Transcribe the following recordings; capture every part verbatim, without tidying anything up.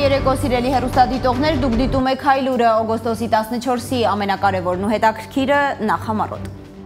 երեկո սիրելի հեռուստադիտողներ, դուք դիտում եք Հայլուրը օգոստոսի տասնչորսի ամենակարևորն ու հետաքրքիրը նախամարոտ։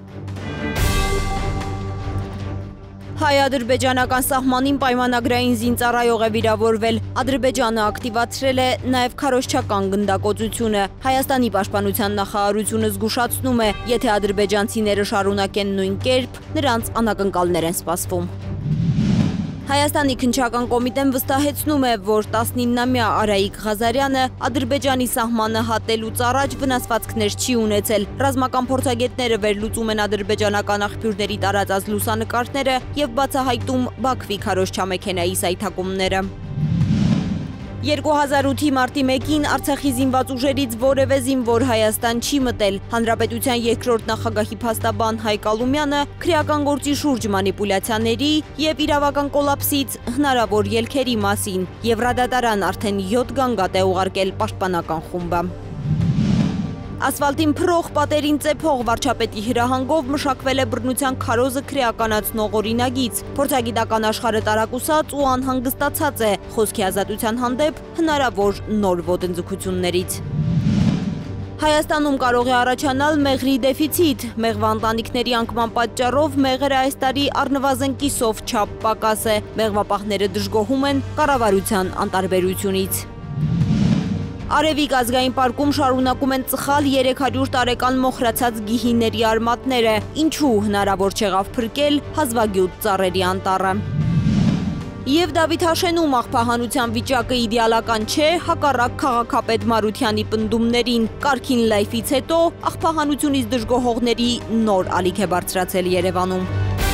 Հայ-ադրբեջանական սահմանին պայմանագրային զինծառայող է վիրավորվել։ Ադրբեջանը ակտիվացրել է նաև քարոզչական գնդակոծությունը։ Հայաստանի պաշտպանության նախարարությունը զգուշացնում է, եթե ադրբեջանցիները շարունակեն նույն կերպ, նրանց անակնկալներ են սպասվում։ Հայաստանի քննչական կոմիտեն վստահեցնում է, որ տասնիննամյա Արայիկ Ղազարյանը Ադրբեջանի սահմանը հատելուց առաջ վնասվածքներ չի ունեցել։ Ռազմական փորձագետները վերլուծում են ադրբեջանական աղբյուրների տարածած լուսանկարները և բացահայտում Բաքվի քարոզչամեքենայի սայթակումները։ երկու հազար ութի մարտի մեկին Արցախի զինված ուժերից որևէ զինվոր Հայաստան չի մտել։ Հանրապետության երկրորդ նախագահի փաստաբան Հայկ Ալումյանը քրեական գործի շուրջ մանիպուլյացիաների և իրավական կոլապսից հնարավոր ելքերի մասին Եվրադատարան արդեն յոթ գանգատ է ուղարկել պաշտպանական խումբը։ Ասֆալտին փռող պատերին ծեփող վարչապետի հրահանգով մշակվել է բռնության քարոզը քրեականացնող օրինագիծ։ Փորձագիտական աշխարհը տարակուսած ու անհանգստացած է խոսքի ազատության հանդեպ հնարավոր նոր ոտնձգություններից։ Հայաստանում կարող է առաջանալ մեղրի դեֆիցիտ։ Մեղվա ընտանիքների անկման պատճառով մեղրը այս տարի առնվազն կիսով չափ պակաս է։ Մեղվապահները դժգոհում են կառավարության անտարբերությունից։ Արևիկ ազգային պարկում շարունակում են ծխալ երեք հարյուր տարեկան մոխրացած գիհիների արմատները, ինչու հնարավոր չեղավ փրկել հազվագյուտ ծառերի անտառը։ Եվ Դավիթաշենում աղբահանության վիճակը իդեալական չէ, հակառակ քաղաքապետ Մարությանի պնդումներին։ Կարգին լայֆից հետո աղբահանությունից դժգոհողների նոր ալիք է բարձրացել Երևանում։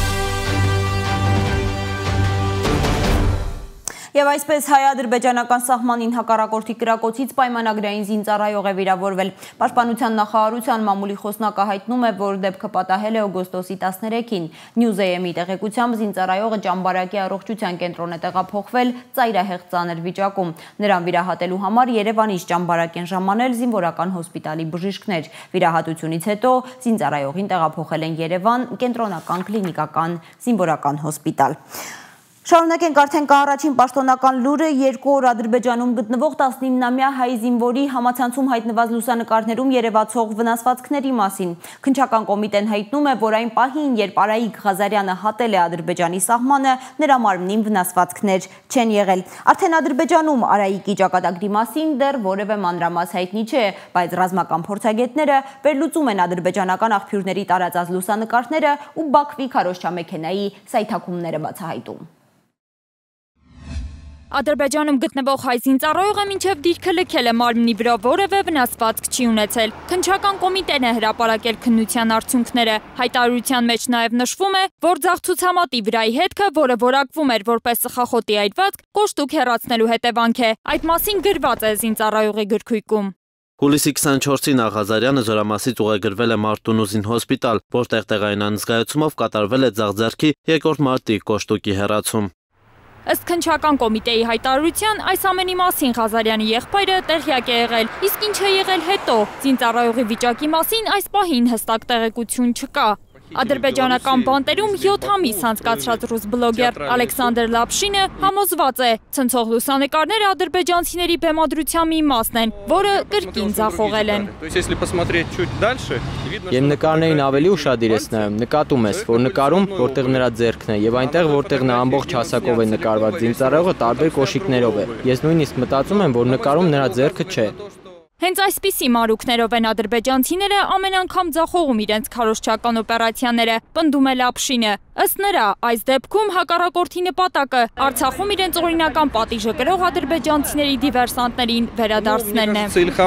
Եվ այսպես հայ-ադրբեջանական սահմանին հակառակորդի կրակոցից պայմանագրային զինծառայող է վիրավորվել։ Պաշտպանության նախարարության մամուլի խոսնակը հայտնում է, որ դեպքը պատահել է օգոստոսի տասներեքին։ News.am-ի տեղեկությամբ զինծառայողը Ճամբարակի առողջության կենտրոն է տեղափոխվել ծայրահեղ ծանր վիճակում։ Նրան վիրահատելու համար Երևանից Ճամբարակ են ժամանել զինվորական հոսպիտալի բժիշկներ։ Վիրահատությունից հետո զինծառայողին տեղափոխել են Երևան կենտրոնական կլինիկական զինվորական հոսպիտալ։ Շարունակենք արդեն առաջին պաշտոնական լուրը երկու օր Ադրբեջանում գտնվող տասնիննամյա հայ զինվորի համացանցում հայտնված լուսանկարներում երևացող վնասվածքների մասին։ Քննչական կոմիտեն հայտնում է, որ այն պահին, երբ Արայիկ Ղազարյանը հատել է Ադրբեջանի սահմանը, նրա մարմնին վնասվածքներ չեն եղել։ Արդեն Ադրբեջանում Արայիկի ճակատագրի մասին դեռ որևէ մանրամաս հայտնի չէ, բայց ռազմական փորձագետները վերլուծում են ադրբեջանական աղբյուրների տարածած լուսանկարները ու Բաքվի քարոզչամեքենայի սայթակումները բացահայտում։ Ադրբեջանում գտնվող հայ զինծառայողը մինչև դիրքը լքել է մարմնի վրա որևէ վնասվածք չի ունեցել։ Քննչական կոմիտեն է հրապարակել քննության արդյունքները։ Հայտարարության մեջ նաև նշվում է, որ ձախցուցամատի վրայի հետքը, որը որակվում էր որպես ծխախոտի այրվածք, կոշտուկ հեռացնելու հետևանք է։ Այդ մասին գրված է զինծառայողի գրքույկում։ Հուլիսի քսանչորսին Ղազարյանը զորամասից ուղեգրվել է Մարտունու զինհոսպիտալ, որտեղ տեղային անզգայացումով կատարվել է ձախձեռքի երկրորդ մարտի կոշտուկի հեռացում։ Ըստ քննչական կոմիտեի հայտարարության, այս ամենի մասին Ղազարյանի եղբայրը տեղյակ է եղել, իսկ ինչ է եղել հետո, զինծառայողի վիճակի մասին այս պահին հստակ տեղեկություն չկա։ Ադրբեջանական բանտերում յոթ ամիս անցկացրած ռուս բլոգեր Ալեքսանդր Լապշինը համոզված է, ցնցող լուսանկարները ադրբեջանցիների բեմադրության մի մասն են, որը կրկին ձախողել են։ Եմ նկարներին ավելի ուշադիր ես նայում, նկատում ես, որ նկարում, որտեղ նրա ձեռքն է, եւ այնտեղ, որտեղ նա ամբողջ հասակով է նկարված, զինծառայողը տարբեր կոշիկներով է։ Ես նույնիսկ մտածում եմ, որ նկարում նրա ձեռքը չէ։ Հենց այսպիսի մանրուքներով են ադրբեջանցիները ամեն անգամ ձախողում իրենց քարոզչական օպերացիաները, պնդում է Լապշինը։ Ըստ նրա, այս դեպքում հակառակորդի նպատակը Արցախում իրենց օրինական պատիժը կրող ադրբեջանցիների դիվերսանտներին վերադարձնելն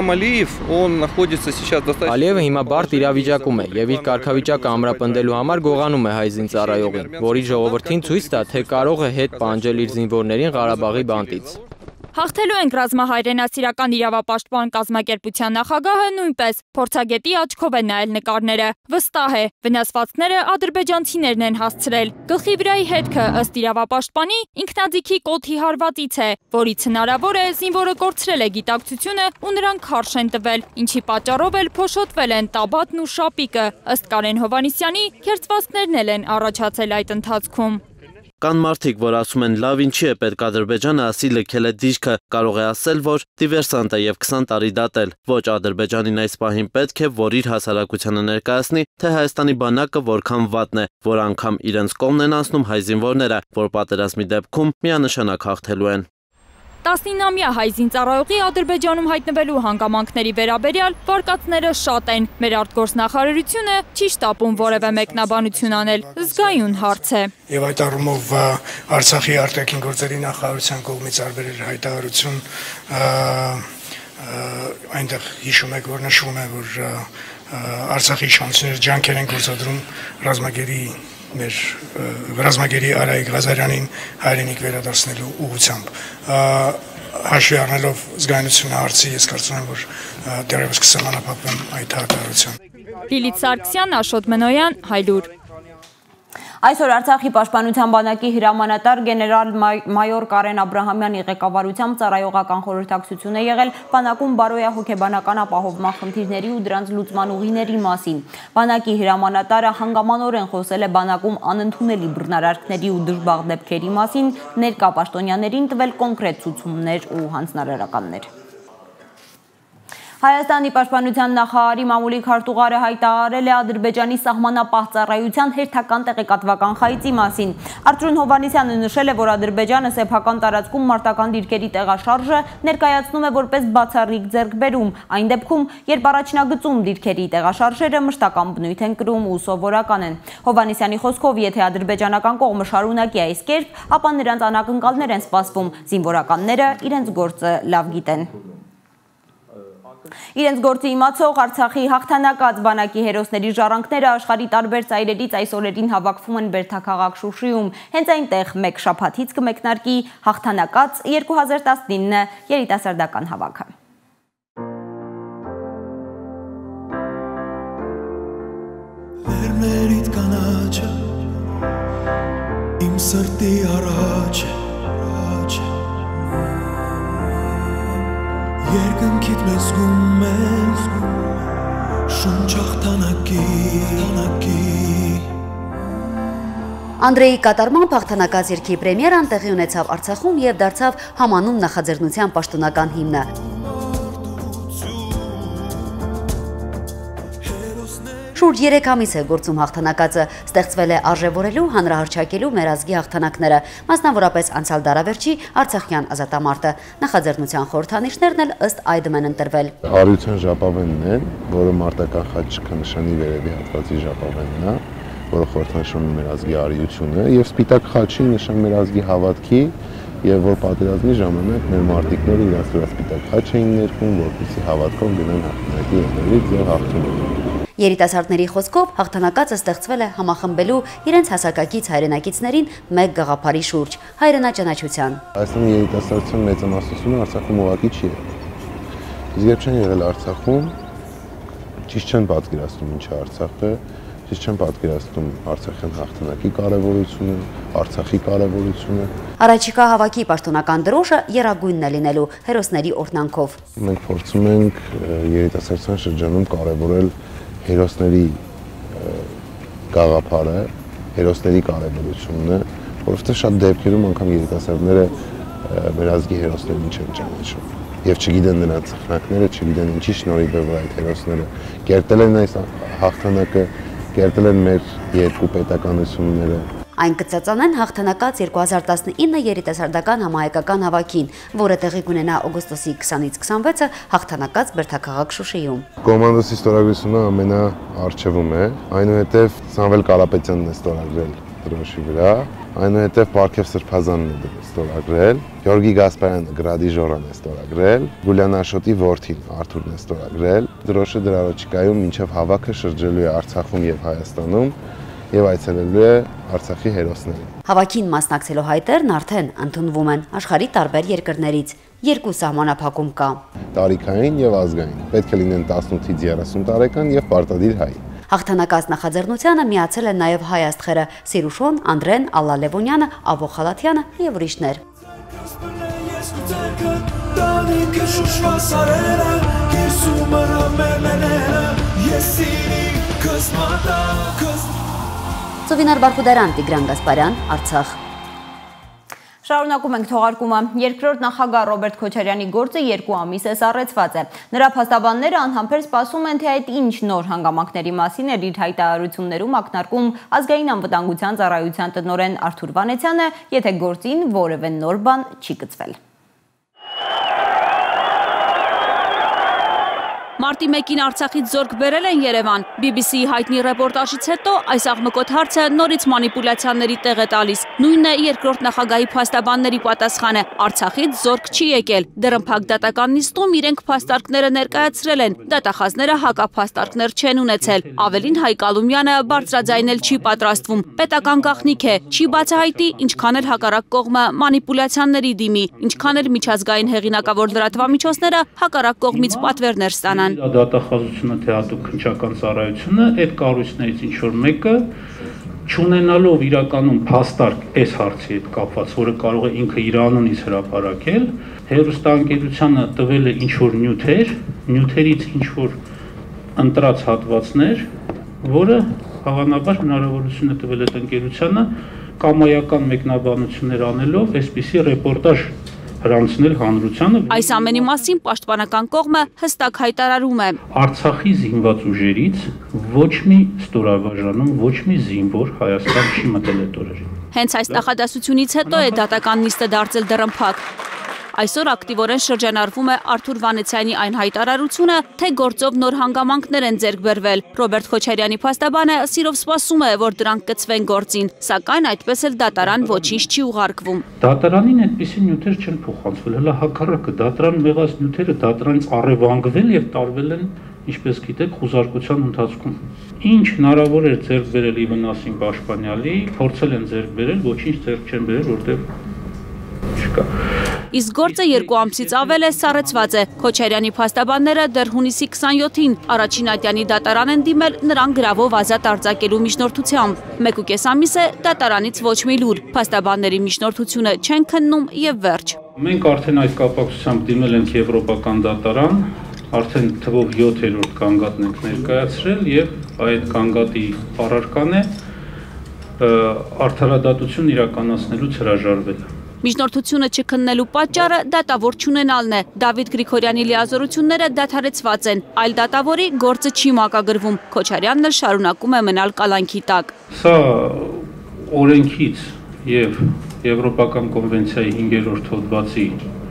է։ Ալիևը հիմա բարդ իրավիճակում է եւ իր կարգավիճակը ամրապնդելու համար գողանում է հայ զինծառայողին, որի ժողովրդին ցույց տա, թե կարող է հետ պանջել իր զինվորներին Ղարաբաղի բանտից։ Հաղթելու ենք ռազմահայրենասիրական իրավապաշտպան կազմակերպության նախագահը նույնպես փորձագետի աչքով է նայել նկարները։ Վստահ է, վնասվածքները ադրբեջանցիներն են հասցրել։ Գլխի վրայի հետքը ըստ իրավապաշտպանի ինքնաձիգի կոթի հարվածից է, որից հնարավոր է զինվորը կորցրել է գիտակցությունը ու նրան քարշ են տվել, ինչի պատճառով էլ փոշոտվել են տաբատն ու շապիկը։ Ըստ Կարեն Հովհաննիսյանի, քերծվածքներն էլ են առաջացել այդ ընթացքում։ Կան մարդիկ, որ ասում են լավ ինչի է պետք Ադրբեջանը ասի լքել է դիրքը, կարող է ասել, որ դիվերսանտ է եւ քսան տարի դատել։ Ոչ Ադրբեջանին այս պահին պետք է, որ իր հասարակությանը ներկայացնի, թե Հայաստանի բանակը որքան վատն է, որ անգամ իրենց կողմն են անցնում հայ զինվորները, որ պատերազմի դեպքում միանշանակ հաղթելու են։ տասնինամյա հայ զինծառայողի Ադրբեջանում հայտնվելու հանգամանքների վերաբերյալ վարկածները շատ են։ Մեր արտգործնախարարությունը չի շտապում որևէ մեկնաբանություն անել, զգայուն հարց է։ Եվ այդ առումով Արցախի արտաքին գործերի նախարարության կողմից արվել հայտարարություն, այնտեղ հիշում եք, որ նշվում է, որ Արցախի իշխանությունները ջանքեր են գործադրում ռազմագերի մեր ռազմագերի Արայիկ Ղազարյանին հայրենիք վերադարձնելու ուղղությամբ։ Հաշվի առնելով զգայունությունը հարցի, ես կարծում եմ, որ դեռևս կսահմանափակվեմ այդ հայտարարությամբ։ Լիլիթ Սարգսյան, Աշոտ Մնոյան, Հայլուր։ Այսօր Արցախի պաշտպանության բանակի հրամանատար գեներալ մայոր Կարեն Աբրահամյանի ղեկավարությամբ ծառայողական խորհրդակցություն է եղել բանակում բարոյահոգեբանական ապահովման խնդիրների ու դրանց լուծման ուղիների մասին։ Բանակի հրամանատարը հանգամանորեն խոսել է բանակում անընդունելի բռնարարքների ու դժբախտ դեպքերի մասին, ներկա պաշտոնյաներին տվել կոնկրետ ցուցումներ ու հանձնարարականներ։ Հայաստանի պաշտպանության նախարարի մամուլի քարտուղարը հայտարարել է Ադրբեջանի սահմանապահ ծառայության հերթական տեղեկատվական խայծի մասին։ Արծրուն Հովհաննիսյանը նշել է, որ Ադրբեջանը սեփական տարածքում մարտական դիրքերի տեղաշարժը ներկայացնում է որպես բացառիկ ձեռքբերում, այն դեպքում, երբ առաջնագծում դիրքերի տեղաշարժերը մշտական բնույթ են կրում ու սովորական են։ Հովհաննիսյանի խոսքով, եթե ադրբեջանական կողմը շարունակի այս կերպ, ապա նրանց անակնկալներ են սպասվում, զինվորականները իրենց գործը լավ գիտեն։ Իրենց գործի իմացող Արցախի հաղթանակած բանակի հերոսների ժառանգները աշխարհի տարբեր ծայրերից այս օրերին հավաքվում են Բերդաքաղաք Շուշիում։ Հենց այնտեղ մեկ շաբաթից կմեկնարկի հաղթանակած երկու հազար տասնինը երիտասարդական հավաքը։ Լեռներիդ կանաչը իմ սրտի առաջ Երկնքիդ մեզ գում ես շունչ հաղթանակի Անդրեի կատարմամբ հաղթանակած երգի պրեմիերան տեղի ունեցավ Արցախում և դարձավ համանուն նախաձեռնության պաշտոնական հիմնը։ Շուրջ երեք ամիս է գործում հաղթանակածը, ստեղծվել է արժևորելու, հանրահռչակելու մեր ազգի հաղթանակները, մասնավորապես անցյալ դարավերջի Արցախյան ազատամարտը։ Նախաձեռնության խորհրդանիշներն էլ ըստ այդմ են ընտրվել։ Հարության ժապավենն է, որը մարտական խաչի նշանի վերևի հատվածի ժապավենն է, որը խորհրդանշում է մեր ազգի արիությունը, եւ սպիտակ խաչի նշան մեր ազգի հավատքի, եւ որ պատերազմի ժամանակ մեր մարտիկները իրաց վրա սպիտակ խաչ էին ներկում, որպեսզի հավատքով գնան հաղթանակի ելներից եւ հաղթեն։ Երիտասարդների խոսքով հաղթանակածը ստեղծվել է համախմբելու իրենց հասակակից հայրենակիցներին մեկ գաղափարի շուրջ՝ հայրենաճանաչության։ Հայաստանի երիտասարդության մեծամասնությունը Արցախում ուղղակի չի եղել։ Իսկ երբ չեն եղել Արցախում, ճիշտ չեն պատկերացնում ինչ է Արցախը, ճիշտ չեն պատկերացնում Արցախյան հաղթանակի կարևորությունը, Արցախի կարևորությունը։ Առաջիկա հավաքի պաշտոնական դրոշը եռագույնն է լինելու հերոսների օրհնանքով։ Մենք փորձում ենք երիտասարդության շրջանում կարևորել հերոսների գաղափարը, հերոսների կարևորությունը, որովհետև շատ դեպքերում անգամ երիտասարդները մեր ազգի հերոսներին չեն ճանաչում եւ չգիտեն նրանց ծխնակները, չգիտեն ինչի շնորհիվ է որ այդ հերոսները կերտել են այս հաղթանակը, կերտել են մեր երկու պետականությունները։ Այն կծածանեն հաղթանակած երկու հազար տասնինը երիտասարդական համահայկական հավաքին, որը տեղի կունենա օգոստոսի քսանից քսանվեցը հաղթանակած Բերդաքաղաք Շուշիում։ Կոմանդոսի ստորագրությունը ամենաառջևում է, այնուհետև Սամվել Կարապետյանն է ստորագրել դրոշի վրա, այնուհետև Պարքև Սրբազանն է ստորագրել, Գյորգի Գասպարյանը Գրադի Ժորան է ստորագրել, Գուլյան Աշոտի որդին Արթուրն է ստորագրել։ Դրոշը դրա առաջիկայում մինչև հավաքը շրջելու է Արցախում եւ Հայաստանում եւ այցելելու է Արցախի հերոսներին։ Հավաքին մասնակցելու հայտերն արդեն ընդունվում են աշխարհի տարբեր երկրներից։ Երկու սահմանափակում կա։ Տարիքային եւ ազգային։ Պետք է լինեն տասնութից երեսուն տարեկան եւ պարտադիր հայ։ Հաղթանակած նախաձեռնությանը միացել են նաև հայ աստղերը Սիրուշոն, Անդրեն, Ալլա Լևոնյանը, Ավո Խալաթյանը եւ ուրիշներ։ Ծովինար Բարխուդարյան, Տիգրան Գասպարյան, Արցախ։ Շարունակում ենք թողարկումը։ Երկրորդ նախագահ Ռոբերտ Քոչարյանի գործը երկու ամիս է սառեցված է։ Նրա փաստաբանները անհամբեր սպասում են, թե այդ ինչ նոր հանգամանքների մասին էր իր հայտարարություններում ակնարկում ազգային անվտանգության ծառայության տնօրեն Արթուր Վանեցյանը, եթե գործին որևէ նոր բան չի գծվել։ Մարտի մեկին Արցախից զորք բերել են Երևան։ բի բի սի-ի հայտնի ռեպորտաժից հետո այս աղմկոտ հարցը նորից մանիպուլյացիաների տեղ է տալիս։ Նույնն է երկրորդ նախագահի փաստաբանների պատասխանը։ Արցախից զորք չի եկել։ Դռնփակ դատական նիստում իրենք փաստարկները ներկայացրել են։ Դատախազները հակափաստարկներ չեն ունեցել։ Ավելին Հայկ Ալումյանը բարձրաձայնել չի պատրաստվում։ Պետական գաղտնիք է, չի բացահայտի, ինչքան էլ հակառակ կողմը մանիպուլյացիաների դիմի, ինչքան էլ միջազգային հեղինակավոր լրատվամիջոցները հակառակ կողմից պատվերներ ստանան։ Դատախազությունը թե հատուկ քննչական ծառայությունը այդ կառույցներից ինչ որ մեկը չունենալով իրականում փաստարկ այս հարցի հետ կապված, որը կարող է ինքը իր անունից հրապարակել, հեռուստաընկերությանը տվել է ինչ որ նյութեր, նյութերից ինչ որ ընտրած հատվածներ, որը հավանաբար հնարավորություն է տվել այդ ընկերությանը կամայական մեկնաբանություններ անելով այսպիսի ռեպորտաժ հրանցնել հանրությանը։ Այս ամենի մասին պաշտպանական կողմը հստակ հայտարարում է. Արցախի զինված ուժերից ոչ մի ստորաբաժանում, ոչ մի զինվոր Հայաստան չի մտել այդ օրերին։ Հենց այս նախադասությունից հետո է դատական նիստը դարձել դռնփակ։ Այսօր ակտիվորեն շրջանառվում է Արթուր Վանեցյանի այն հայտարարությունը, թե գործով նոր հանգամանքներ են ձեռք բերվել։ Ռոբերտ Քոչարյանի փաստաբանը սիրով սպասում է, որ դրանք կցվեն գործին, սակայն այդպես էլ դատարան ոչինչ չի ուղարկվում։ Դատարանին այդպիսի նյութեր չեն փոխանցվել, հələ հակառակը դատարան մեղած նյութերը դատարանից առևանգվել եւ տարվել են, ինչպես գիտեք, խուզարկության ընթացքում։ Ինչ հնարավոր էր ձեռք բերել ի վնասին պաշտպանյալի, փորձել են ձեռք բերել, ոչինչ ձեռք չեն բերել, որտեղ չկա։ Իսկ գործը երկու ամսից ավել է սառեցված է։ Քոչարյանի փաստաբանները դեռ հունիսի քսանյոթին առաջին ատյանի դատարան են դիմել նրան գրավով ազատ արձակելու միջնորդությամբ։ Մեկ ու կես ամիս է դատարանից ոչ մի լուր։ Փաստաբանների միջնորդությունը չեն քննում եւ վերջ։ Մենք արդեն այդ կապակցությամբ դիմել ենք եվրոպական դատարան, արդեն թվով յոթերորդ կանգատն ենք ներկայացրել եւ այդ կանգատի առարկան է արդարադատություն իրականացնելուց հրաժարվելը։ Միջնորդությունը չքննելու պատճառը դատավոր չունենալն է։ Դավիթ Գրիգորյանի լիազորությունները դադարեցված են, այլ դատավորի գործը չի մակագրվում։ Քոչարյանն էլ շարունակում է մնալ կալանքի տակ։ Սա օրենքից եւ Եվրոպական կոնվենցիայի հինգերորդ հոդվածի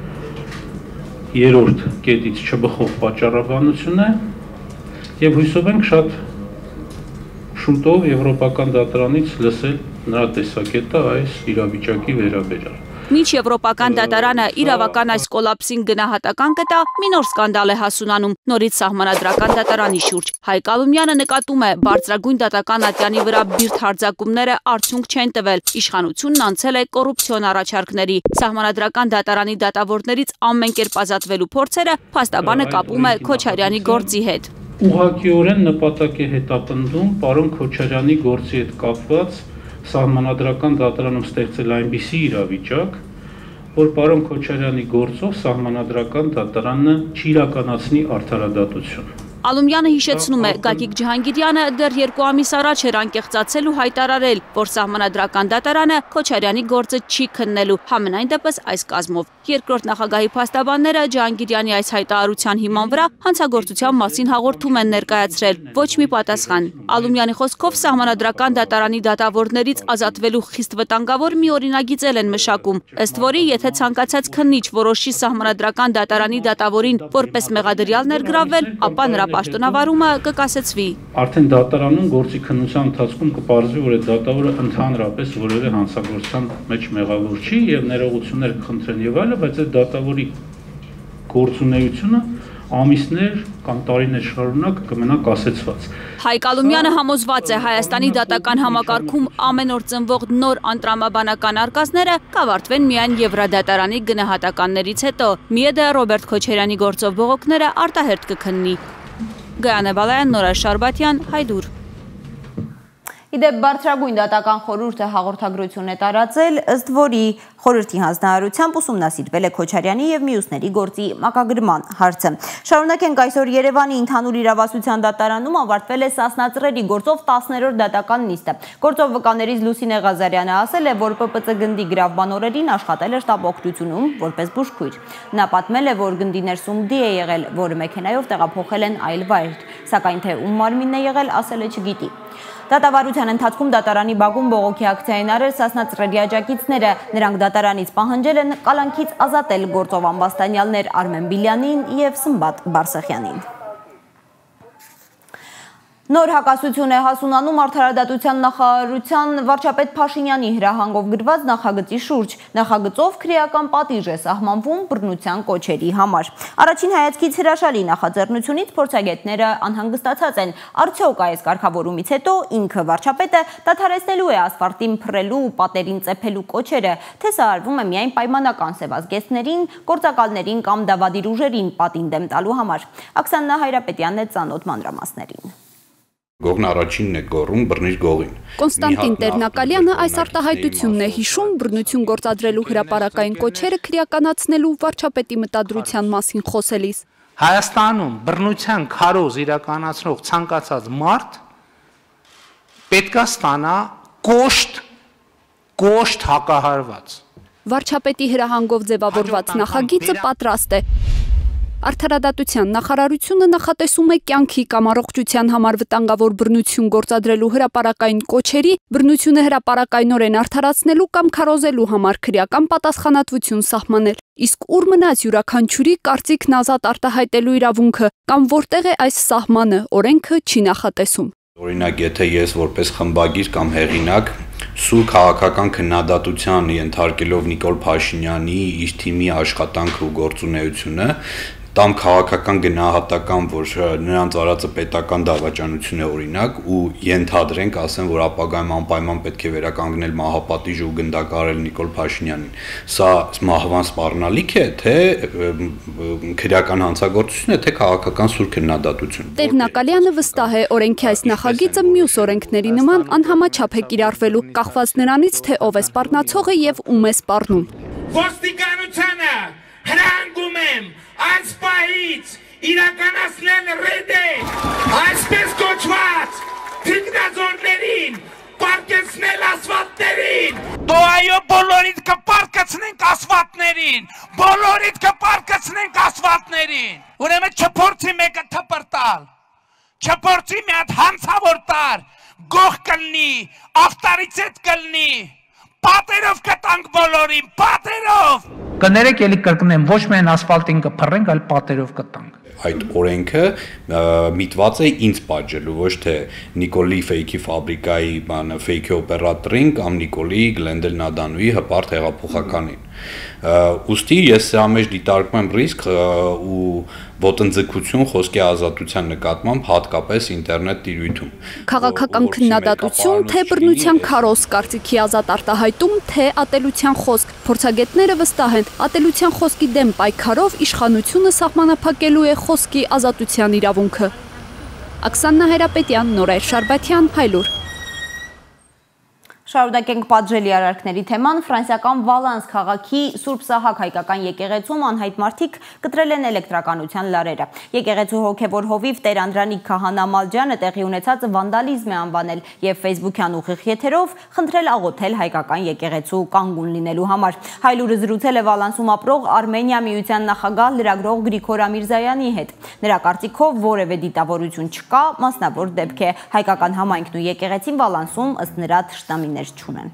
երրորդ կետից չբխող պատճառաբանություն է եւ հույսով ենք շատ շուտով Եվրոպական դատարանից լսել նրա տեսակետը այս իրավիճակի վերաբերյալ։ Մինչ Եվրոպական դատարանը իրավական այս կոլապսին գնահատական կտա, մի նոր սկանդալ է հասունանում նորից սահմանադրական դատարանի շուրջ։ Հայկ Ալումյանը նկատում է, բարձրագույն դատական ատյանի վրա բիրտ հարձակումները արդյունք չեն տվել, իշխանությունն անցել է կոռուպցիոն առաջարկների։ Սահմանադրական դատարանի դատավորներից ամեն կերպ ազատվելու փորձերը փաստաբանը կապում է Քոչարյանի գործի հետ։ Ուղղակիորեն նպատակ է հետապնդում պարոն Քոչարյանի գործի հետ կապված սահմանադրական դատարանում ստեղծել այնպիսի իրավիճակ, որ պարոն Քոչարյանի գործով սահմանադրական դատարանը չիրականացնի արդարադատություն։ Ալումյանը հիշեցնում է, Գագիկ Ջհանգիրյանը դեռ երկու ամիս առաջ էր անկեղծացել ու հայտարարել, որ սահմանադրական դատարանը Քոչարյանի գործը չի քննելու, համենայն դեպս այս կազմով։ Երկրորդ նախագահի փաստաբանները Ջհանգիրյանի այս հայտարարության հիման վրա հանցագործության մասին հաղորդում են ներկայացրել, ոչ մի պատասխան։ Ալումյանի խոսքով սահմանադրական դատարանի դատավորներից ազատվելու խիստ վտանգավոր մի օրինագիծ են մշակում, ըստ որի եթե ցանկացած քննիչ որոշի սահմանադրական դատարանի դատավորին որպես մեղադրյալ ներգրավվել, ապա նրա պաշտոնավարումը կկասեցվի։ Արդեն դատարանում գործի քննության ընթացքում կպարզվի, որ այդ դատավորը ընդհանրապես որևէ հանցագործության մեջ մեղավոր չի եւ ներողություններ կխնդրեն եւ այլն, բայց այդ դատավորի գործունեությունը ամիսներ կամ տարիներ շարունակ կմնա կասեցված։ Հայկ Ալումյանը համոզված է Հայաստանի դատական համակարգում ամեն օր ծնվող նոր անտրամաբանական արկածները կավարտվեն միայն Եվրադատարանի գնահատականներից հետո։ Միեդը Ռոբերտ Քոչարյանի գործով բողոքները արտահերթ կքննի։ Գայանե Բալայան, Նորայր Շարբաթյան, Հայդուր։ Իդեպ բարձրագույն դատական խորհուրդը հաղորդագրություն է տարածել, ըստ որի խորհրդի հանձնարարությամբ ուսումնասիրվել է Քոչարյանի եւ մյուսների գործի մակագրման հարցը։ Շարունակենք այսօր Երևանի ընդհանուր իրավասության դատարանում ավարտվել է Սասնա-Ծռերի գործով տասներորդ դատական նիստը։ Գործով վկաներից Լուսինե Ղազարյանը ասել է, որ Պ Պ Ծ գնդի գրավման օրերին աշխատել է շտաբ օգնությունում որպես բուժքույր։ Նա պատմել է, որ գնդի ներսում դի է եղել, որը մեքենայով տեղափոխել են այլ վայր, սակայն թե ում մարմինն է եղել, ասել է չգիտի։ Դատավարության ընթացքում դատարանի բակում բողոքի ակցիա են արել Սասնա-Ծռերի աջակիցները, նրանք դատարանից պահանջել են կալանքից ազատել գործով ամբաստանյալներ Արմեն Բիլյանին եւ Սմբատ Բարսեղյանին։ Նոր հակասություն է հասունանում արդարադատության նախարարության վարչապետ Փաշինյանի հրահանգով գրված նախագծի շուրջ։ Նախագծով քրեական պատիժ է սահմանվում բռնության կոչերի համար։ Առաջին հայացքից հրաշալի նախաձեռնությունից փորձագետները անհանգստացած են։ Արդյոք այս կարգավորումից հետո ինքը վարչապետը դադարեցնելու է ասֆալտին փռելու ու պատերին ծեփելու կոչերը, թե սա արվում է միայն պայմանական սևազգեստներին, գործակալներին կամ դավադիր ուժերին պատին դեմ տալու համար։ Աքսաննա Հայրապետյանն է ծանոթ մանրամասներին։ Գողն առաջինն է գոռում բռնիչ գողին։ Կոնստանտին Տերնակալյանը այս արտահայտությունն է հիշում բռնություն գործադրելու հրապարակային կոչերը քրեականացնելու վարչապետի մտադրության մասին խոսելիս։ Հայաստանում բռնության քարոզ իրականացնող ցանկացած մարդ պետք է ստանա կոշտ, կոշտ հակահարված։ Վարչապետի հրահանգով ձևավորված նախագիծը պատրաստ է։ Արդարադատության նախարարությունը նախատեսում է կյանքի կամ առողջության համար վտանգավոր բռնություն գործադրելու հրապարակային կոչերի բռնությունը հրապարակայնորեն արդարացնելու կամ քարոզելու համար քրեական պատասխանատվություն սահմանել։ Իսկ ուր մնաց յուրաքանչյուրի կարծիքն ազատ արտահայտելու իրավունքը կամ որտեղ է այս սահմանը, օրենքը չի նախատեսում։ Օրինակ, եթե ես որպես խմբագիր կամ հեղինակ սուր քաղաքական քննադատության ենթարկելով Նիկոլ Փաշինյանի իր թիմի աշխատանքը ու գործունեությունը, տամ քաղաքական գնահատական, որ նրանց արածը պետական դավաճանություն է օրինակ ու ենթադրենք, ասեմ, որ ապագայում անպայման պետք է վերականգնել մահապատիժը ու գնդակարել Նիկոլ Փաշինյանին։ Սա մահվան սպառնալիք է, թե քրեական հանցագործություն է, թե քաղաքական սուր քննադատություն։ Տերնակալյանը վստահ է, օրենքի այս նախագիծը մյուս օրենքների նման անհամաչափ է կիրառվելու, կախված նրանից, թե ով է սպառնացողը եւ ում է սպառնում։ Ոստիկանությանը հրանգում եմ այս պահից իրականացնել ռեյդ, այսպես կոչված թիկնաձորներին պարկեցնել ասֆալտներին։ Դո այո, բոլորիդ կպարկեցնենք ասֆալտներին, բոլորիդ կպարկեցնենք ասֆալտներին։ Ուրեմն չփորձի մեկը թպրտալ, չփորձի մի հատ հանցավոր տար, գող կլնի, ախտարից հետ կլնի, պատերով կտանք բոլորին, պատերով։ Կներեք էլի կրկնեմ, ոչ միայն ասֆալտին կփռենք, այլ պատերով կտանք։ Այդ օրենքը միտված է ինձ պատժելու, ոչ թե Նիկոլի ֆեյքի ֆաբրիկայի բանը ֆեյքի օպերատորին կամ Նիկոլի Գլենդել Նադանուի հպարտ հեղափոխականին։ Ուստի ես սրա մեջ դիտարկում եմ ռիսկ ու ոտնձգություն խոսքի ազատության նկատմամբ հատկապես ինտերնետ տիրույթում։ Քաղաքական քննադատություն, թե բռնության քարոզ կարծիքի ազատ արտահայտում, թե ատելության խոսք։ Փորձագետները վստահ են, ատելության խոսքի դեմ պայքարով իշխանությունը սահմանափակելու է խոսքի ազատության իրավունքը։ Աքսաննա Հայրապետյան, Նորայր Շարբաթյան, Հայլուր։ Շարունակենք պատժելի արարքների թեման, ֆրանսիական Վալանս քաղաքի Սուրբ Սահակ հայկական եկեղեցում անհայտ մարդիկ կտրել են էլեկտրականության լարերը։ Եկեղեցու հոգևոր հովիվ Տեր Անդրանիկ Քահանա Մալջյանը տեղի ունեցածը վանդալիզմ է անվանել եւ ֆեյսբուքյան ուղիղ եթերով խնդրել աղոթել հայկական եկեղեցու կանգուն լինելու համար։ Հայլուրը զրուցել է Վալանսում ապրող Արմենիա միության նախագահ լրագրող Գրիգոր Ամիրզայանի հետ։ Նրա կարծիքով որևէ դիտավորություն չկա, մասնավոր դեպք է։ Հայկական համայնքն ու եկեղեցին Վալանսում ըստ նրա թշնամիներ չունեն։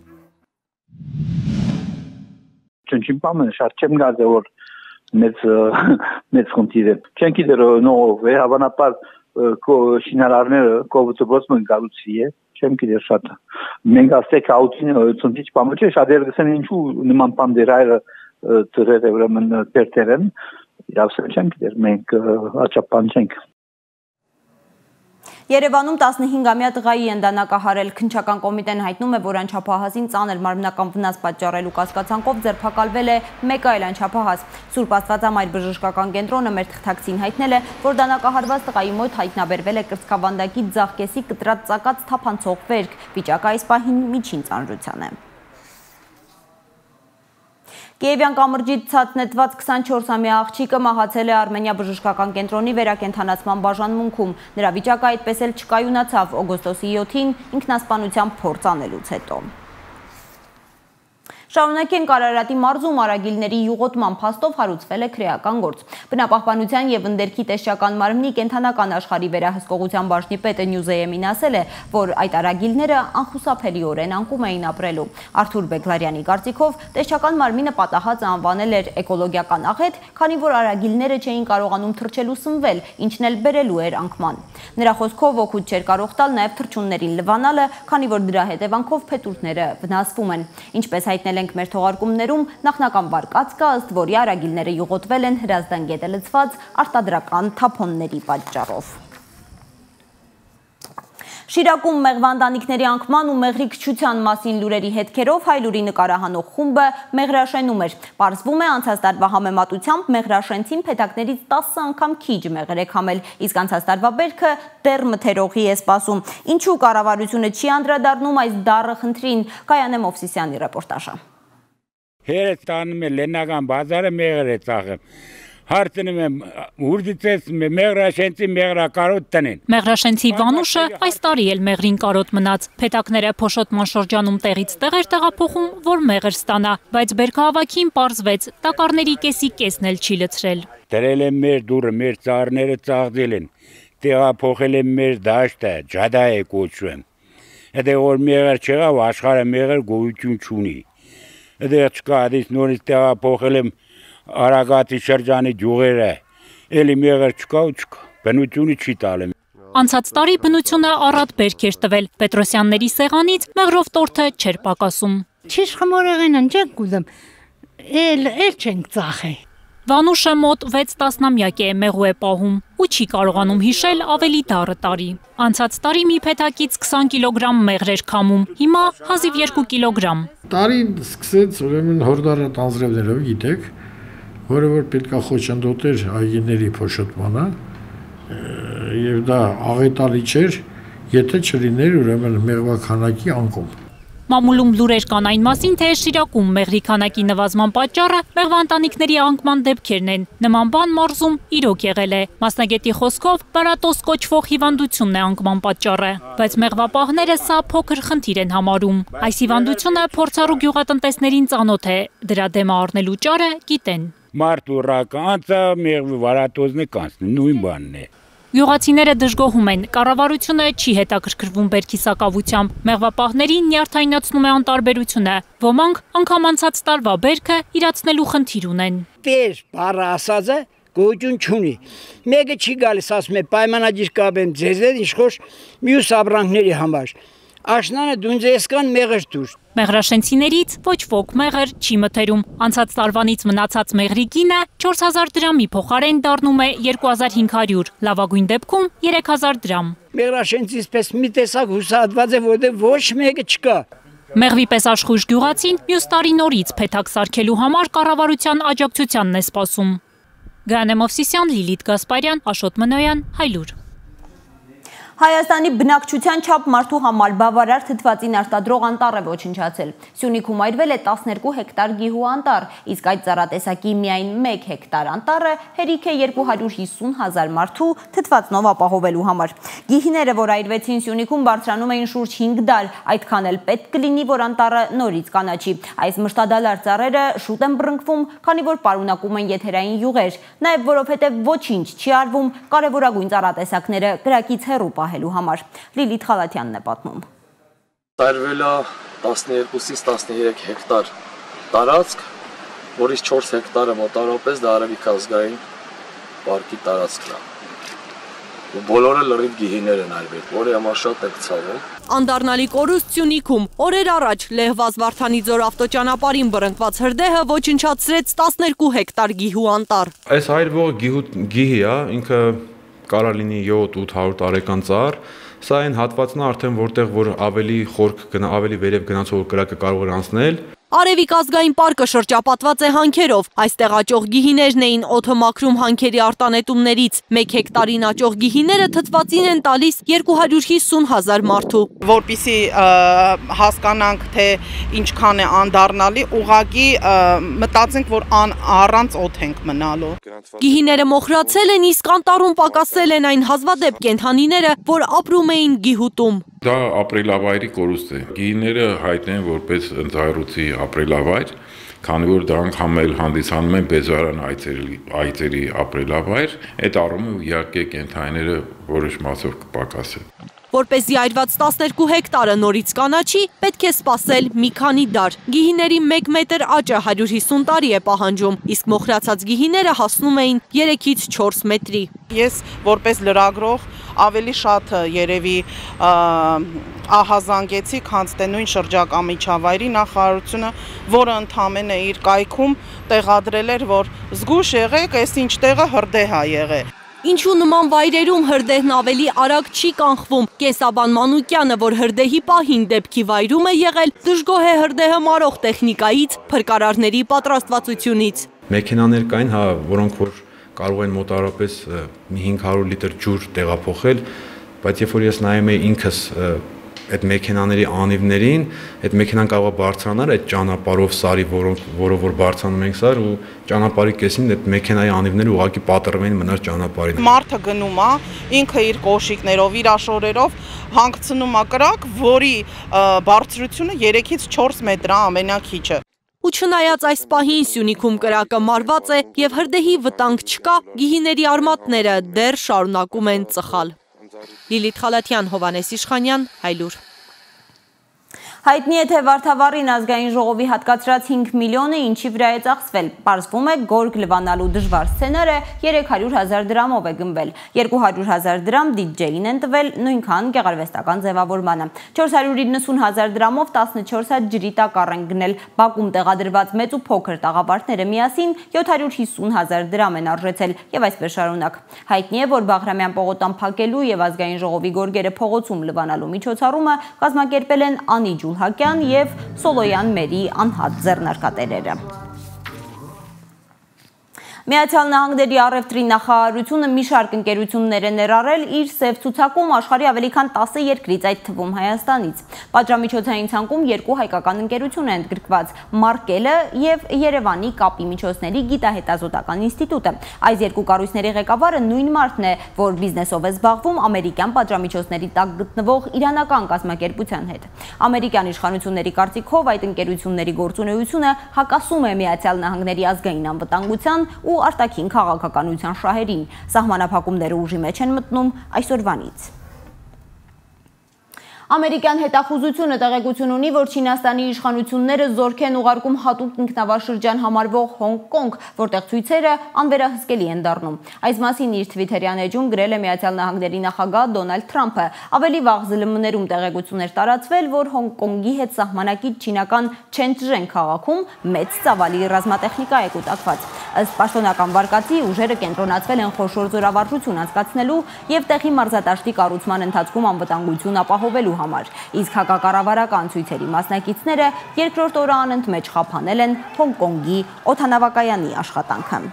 Չնչին պամեն շատ չեմ գազը, որ մեծ մեծ խնդիր է։ Չեն գիտեր նով է, հավանաբար շինարարները կողոպտոց մեն գալուցի է, չեմ գիտեր շատ։ Մենք ասեք աուտին ցնցիչ պամը չէ, շատ երգսեն ինչու նման պամ դերայը ծրեր է ուրեմն տերտերեն, իրավսեն չեմ գիտեր, մենք աչապան չենք։ Երևանում տասնհինգամյա տղայի են դանակահարել։ Քննչական կոմիտեն հայտնում է, որ անչափահասին ծանր մարմնական վնաս պատճառելու կասկածանքով ձերբակալվել է մեկ այլ անչափահաս։ Սուրբ Աստվածամայր բժշկական կենտրոնը մեր թղթակցին հայտնել է, որ դանակահարված տղայի մոտ հայտնաբերվել է կրծքավանդակի ձախ կեսի կտրած ծակած թափանցող վերք։ Վիճակը այս պահին միջին ծանրության է։ Կիևյան կամրջից ցածնետված քսանչորսամյա աղջիկը մահացել է Արմենիա բժշկական կենտրոնի վերակենդանացման բաժանմունքում։ Նրա վիճակը այդպես էլ չկայունացավ օգոստոսի յոթին ինքնասպանության փորձ անելուց հետո։ Շարունակենք Արարատի մարզում արագիլների յուղոտման փաստով հարուցվել է քրեական գործ։ Բնապահպանության եւ ընդերքի տեսչական մարմնի կենթանական աշխարհի վերահսկողության բաժնի պետը Նյուզեեմին ասել է, որ այդ արագիլները անխուսափելիորեն անկում էին ապրելու։ Արթուր Բեգլարյանի կարծիքով տեսչական մարմինը պատահած անվանել էր էկոլոգիական աղետ, քանի որ արագիլները չէին կարողանում թռչել ու սնվել, ինչն էլ բերելու էր անկման։ Նրա խոսքով օգուտ չէր կարող տալ նաեւ թռչուններին լվանալը, քանի որ դրա հետևանքով փետուրները վնասվում են։ Ինչպես հայտնել ենք մեր թողարկումներում, նախնական վարկած կա, ըստ որի արագիլները յուղոտվել են Հրազդան գետը լցված արտադրական թափոնների պատճառով։ Շիրակում մեղվանդանիքների անկման ու մեղրիքչության մասին լուրերի հետքերով Հայլուրի նկարահանող խումբը մեղրաշենում էր։ Պարզվում է անցած տարվա համեմատությամբ մեղրաշենցին փեթակներից տասը անգամ քիչ մեղր է քամել, իսկ անցած տարվա բերքը դեռ մթերողի է սպասում։ Ինչու կառավարությունը չի անդրադառնում այս դառը խնդրին, Գայանե Մովսիսյանի ռեպորտաժը։ Հերս տանում է լենական բազարը մեղր է ծախում։ Հարցնում եմ ուրդիցես մեղրաշենցի մեղրակարոտ տնեն։ Մեղրաշենցի Վանուշը այս տարի էլ մեղրին կարոտ մնաց։ Փեթակները փոշոտման շրջանում տեղից տեղ էր տեղափոխում, որ մեղր ստանա, բայց բերքահավաքին պարզվեց, տակառների կեսի կեսն էլ չի լցրել։ Դրել եմ մեր դուրը, մեր ծառները ծաղձել են, տեղափոխել եմ մեր դաշտը, ջադա է կոչվում։ Հետո որ մեղր չեղավ, աշխարհը մեղր գոյություն չունի։ Հետո չկա, դից նորից տեղափոխել եմ Արագատի շրջանի ջուղերը, էլի մեղր չկա ու չկա, բնությունը չի տալեմ։ Անցած տարի բնությունը առատ բերք էր տվել, Պետրոսյանների սեղանից մեղրով տորթը չէր պակասում։ Չիշ խմորեղեն ընջենք ուզեմ, էլ էլ չենք ծախե։ Վանուշը մոտ վեց տասնամյակ է մեղու է պահում ու չի կարողանում հիշել ավելի դառը տարի։ Անցած տարի մի փեթակից քսան կիլոգրամ մեղր էր քամում, հիմա հազիվ երկու կիլոգրամ։ Տարին սկսեց ուրեմն հորդարը տանձրևներով գիտեք, որը որ պետք է խոչընդոտեր այգիների փոշոտմանը, եւ դա աղետալի չէր, եթե չլիներ ուրեմն մեղվա քանակի անկում։ Մամուլում լուրեր կան այն մասին, թե Շիրակում մեղրի քանակի նվազման պատճառը մեղվանտանիքների անկման դեպքերն են։ Նման բան մարզում իրոք եղել է։ Մասնագետի խոսքով պարատոս կոչվող հիվանդությունն է անկման պատճառը, բայց մեղվապահները սա փոքր խնդիր են համարում։ Այս հիվանդությունը փորձառու գյուղատնտեսներին ծանոթ է, դրա դեմը առնելու ճարը գիտեն։ Մարդ ու ռականցը մեղվի վարատոզն է կանցնի, նույն բանն է։ Գյուղացիները դժգոհում են, կառավարությունը չի հետաքրքրվում բերքի սակավությամբ, մեղվապահներին նյարդայնացնում է անտարբերությունը, ոմանք անգամ անցած տարվա բերքը իրացնելու խնդիր ունեն։ Տեր բառը ասածը գոյություն չունի։ Մեկը չի գալիս ասում է պայմանագիր կապեմ ձեզ հետ իշխոր մյուս ապրանքների համար։ Աշնանը դունձեսկան մեղր դուր։ Մեղրաշենցիներից ոչ ոք մեղր չի մթերում։ Անցած տարվանից մնացած մեղրի գինը չորս հազար դրամի փոխարեն դառնում է երկու հազար հինգ հարյուր, լավագույն դեպքում երեք հազար դրամ։ Մեղրաշենցից պես մի տեսակ հուսահատված է, որտեղ ոչ մեկը չկա։ Մեղվի պես աշխույժ գյուղացին մյուս տարի նորից փեթակ սարքելու համար կառավարության աջակցությանն է սպասում։ Գայանե Մովսիսյան, Լիլիթ Գասպարյան, Աշոտ Մնոյան, Հայլուր։ Հայաստանի բնակչության չափ մարդու համար բավարար թթվածին արտադրող անտառ է ոչնչացել։ Սյունիքում այրվել է տասներկու հեկտար գիհու անտառ, իսկ այդ ծառատեսակի միայն մեկ հեկտար անտառը հերիք է երկու հարյուր հիսուն հազար մարդու թթվածնով ապահովելու համար։ Գիհիները, որ այրվեցին Սյունիքում, բարձրանում էին շուրջ հինգ դար, այդքան էլ պետք կլինի, որ անտառը նորից կանաչի։ Այս մշտադալար ծառերը շուտ են բռնկվում, քանի որ պարունակում են եթերային յուղեր, նաև որովհետև ոչինչ չի արվում կարևորագույն ծառատեսակները կրակից հեռու պահելու համար։ Լիլիթ Խալաթյանն է պատմում։ Տարվել է տասներկուսից տասներեք հեկտար տարածք, որից չորս հեկտարը մոտավորապես դա Արևիկ ազգային պարկի տարածքն է։ Բոլորը լրիվ գիհիներ են այրվել, որի համար շատ եք ցավում։ Անդառնալի կորուստ Սյունիքում օրեր առաջ Լեհվազ Վարդանիձոր ավտոճանապարհին բռնկված հրդեհը ոչնչացրեց տասներկու հեկտար գիհու անտառ։ Այս այրվողը գիհի է, ինքը կարա լինի յոթ ութ հարյուր տարեկան ծառ, սա այն հատվածն է արդեն որտեղ որ ավելի խորք գնա, ավելի վերև գնացող կրակը կարող է անցնել։ Արևիկ ազգային պարկը շրջապատված է հանքերով, այստեղ աճող գիհիներն էին օդը մաքրում հանքերի արտանետումներից, մեկ հեկտարին աճող գիհիները թթվածին են տալիս երկու հարյուր հիսուն հազար մարդու։ Որպեսզի հասկանանք, թե ինչքան է անդառնալի, ուղղակի մտածենք, որ առանց օդ ենք մնալու։ Գիհիները մոխրացել են, իսկ անտառում պակասել են այն հազվադեպ կենդանիները, որ ապրում էին գիհուտում։ Դա ապրելավայրի կորուստ է։ Գիհիները հայտնեն որպես ընձառուցի ապրելավայր, քանի որ դրանք համել հանդիսանում են բեզարան այծերի ապրելավայր, այդ առումով իհարկե կենդանիները որոշ մասով կպակասեն։ Որպեսզի այրված տասներկու հեկտարը նորից կանաչի, պետք է սպասել մի քանի դար։ Գիհիների մեկ մետր աճը հարյուր հիսուն տարի է պահանջում, իսկ մոխրացած գիհիները հասնում էին երեքից չորս մետրի։ Ես որպես լրագրող ավելի շատ երևի ահազանգեցի, քան թե նույն շրջակա միջավայրի նախարարությունը, որը ընդամենը իր կայքում տեղադրել էր, որ զգուշ եղեք, այս ինչ տեղը հրդեհ է եղել։ Ինչու նման վայրերում հրդեհն ավելի արագ չի կանխվում։ Կենսաբան Մանուկյանը, որ հրդեհի պահին դեպքի վայրում է եղել, դժգոհ է հրդեհը մարող տեխնիկայից, փրկարարների պատրաստվածությունից։ Մեքենաներ կային, հա, որոնք որ կարող են մոտավորապես մի հինգ հարյուր լիտր ջուր տեղափոխել, բայց երբ որ ես նայում եի ինքս այդ մեքենաների անիվներին, այդ մեքենան կարող է բարձրանալ այդ ճանապարհով սարի, որով որ բարձրանում ենք սար ու ճանապարհի կեսին այդ մեքենայի անիվները ուղղակի պատռվում են մնար ճանապարհին։ Մարդը գնում է, ինքը իր կոշիկներով, իր աշորերով հանգցնում է կրակ, որի բարձրությունը երեքից չորս մետր է ամենաքիչը։ Ու չնայած այս պահին Սյունիքում կրակը մարված է եւ հրդեհի վտանգ չկա, գիհիների արմատները դեռ շարունակում են ծխալ։ Լիլիթ Խալաթյան, Հովանես Իշխանյան, Հայլուր։ Հայտնի է, թե Վարդավառին ազգային ժողովի հատկացրած հինգ միլիոնը ինչի վրա է ծախսվել։ Պարզվում է, գորգ լվանալու դժվար սցենարը երեք հարյուր հազար դրամով է գնվել։ երկու հարյուր հազար դրամ դիջեին են տվել նույնքան գեղարվեստական ձևավորմանը։ չորս հարյուր իննսուն հազար դրամով տասնչորս հատ ջրի տակառ են գնել։ Բաքում տեղադրված մեծ ու փոքր տաղավարտները միասին յոթ հարյուր հիսուն հազար դրամ են արժեցել եւ այսպես շարունակ։ Հայտնի է, որ Բաղրամյան պողոտան փակելու եւ ազգային ժողովի գորգերը փողոցում լվանալու միջոցառումը կազմակերպել են Անի Ջուլհակյան եւ Սոլոյան Մերի անհատ ձեռնարկատերերը։ Միացյալ Նահանգների առևտրի նախարարությունը մի շարք ընկերություններ է ներառել իր սև ցուցակում աշխարհի ավելի քան տասը երկրից, այդ թվում Հայաստանից։ Պատժամիջոցային ցանկում երկու հայկական ընկերություն են ընդգրկված՝ Մարկելը եւ Երևանի կապի միջոցների գիտահետազոտական ինստիտուտը։ Այս երկու կառույցների ղեկավարը նույն մարդն է, որ բիզնեսով է զբաղվում ամերիկյան պատժամիջոցների տակ գտնվող իրանական կազմակերպության հետ։ Ամերիկյան իշխանությունների կարծիքով այդ ընկերությունների գործունեությունը հակասում է Միացյալ Նահանգների ազգային անվտանգության ու արտաքին քաղաքականության շահերին։ Սահմանափակումները ուժի մեջ են մտնում այսօրվանից։ Ամերիկյան հետախուզությունը տեղեկություն ունի, որ Չինաստանի իշխանությունները զորք են ուղարկում հատուկ ինքնավարշրջան համարվող Հոնկոնգ, որտեղ ցույցերը անվերահսկելի են դառնում։ Այս մասին իր Twitter-յան էջում գրել է Միացյալ Նահանգների նախագահ Դոնալդ Թրամփը։ Ավելի վաղ ԶԼՄ-ներում տեղեկություններ տարածվել, որ Հոնկոնգի հետ սահմանակից չինական Չենչժեն քաղաքում մեծ ծավալի ռազմատեխնիկա է կուտակված։ Ըստ պաշտոնական վարկածի, ուժերը կենտրոնացվել են խոշոր զորավարժություն անցկացնելու եւ տեղի մարզադաշտի կառուցման ընթացքում անվտանգություն ապահովելու համար, իսկ հակակառավարական ցույցերի մասնակիցները երկրորդ օրը անընդմեջ խափանել են Հոնկոնգի օդանավակայանի աշխատանքը։